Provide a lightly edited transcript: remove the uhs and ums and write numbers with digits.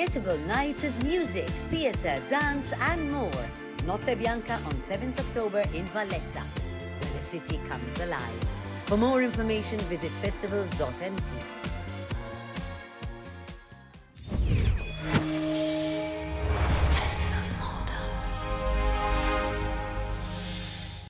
unforgettable night of music, theatre, dance and more. Notte Bianca on 7th October in Valletta, where the city comes alive. For more information, visit festivals.mt.